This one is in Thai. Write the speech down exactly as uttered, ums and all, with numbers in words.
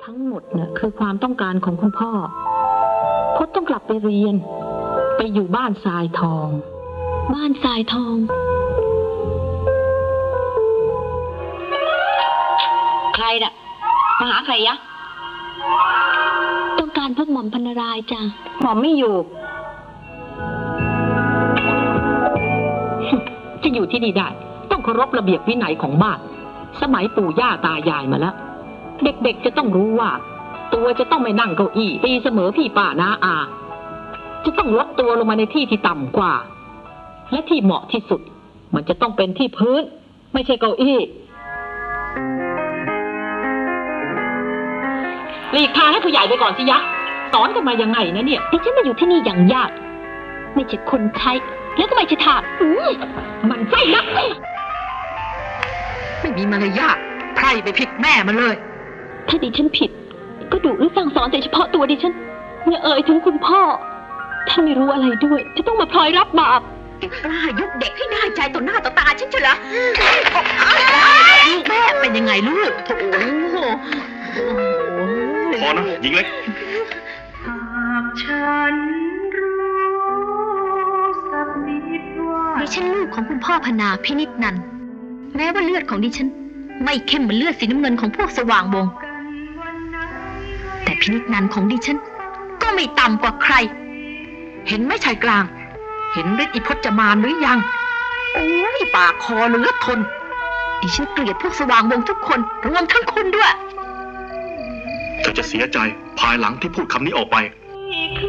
ทั้งหมดเนี่ยคือความต้องการของคุณพ่อพจน์ต้องกลับไปเรียนไปอยู่บ้านทรายทองบ้านทรายทองใครน่ะมาหาใครยะต้องการพวกหม่อมพรรณรายจ้ะหม่อมไม่อยู่จะอยู่ที่นี่ได้ต้องเคารพระเบียบวินัยของบ้านสมัยปู่ย่าตายายมาแล้วเด็กๆจะต้องรู้ว่าตัวจะต้องไม่นั่งเก้าอี้ตีเสมอพี่ป้าน้าอาจะต้องลดตัวลงมาในที่ที่ต่ำกว่าและที่เหมาะที่สุดมันจะต้องเป็นที่พื้นไม่ใช่เก้าอี้หลีกทางให้ผู้ใหญ่ไปก่อนสิยะสอนกันมายังไงนะเนี่ยที่ฉันมาอยู่ที่นี่อย่างยากไม่ใช่คนใช้แล้วก็ไม่ใช่ทาสมันใจนักไม่มีมารยาทไพร่ไปผิดแม่มาเลยถ้าดิฉันผิดก็ดุหรือสั่งสอนแต่เฉพาะตัวดิฉันอย่าเอ่ยถึงคุณพ่อท่านไม่รู้อะไรด้วยจะต้องมาพลอยรับบาปกล้ายุบเด็กให้ได้ใจต่อหน้าต่อตาฉันเฉลลูกแม่เป็นยังไงลูกโถพอนะหญิงเล็กดิฉันลูกของคุณพ่อพนาพินิจนันแม้ว่าเลือดของดิฉันไม่เข้มเหมือนเลือดสีน้ำเงินของพวกสว่างวงแต่พินิจนันของดิฉันก็ไม่ต่ำกว่าใครเห็นไหมชายกลางเห็นฤทธิ์อิพจมานหรือยังโอ้ยปากคอเหลือทนดิฉันเกลียดพวกสว่างวงทุกคนรวมทั้งคุณด้วยเธอจะเสียใจภายหลังที่พูดคำนี้ออกไป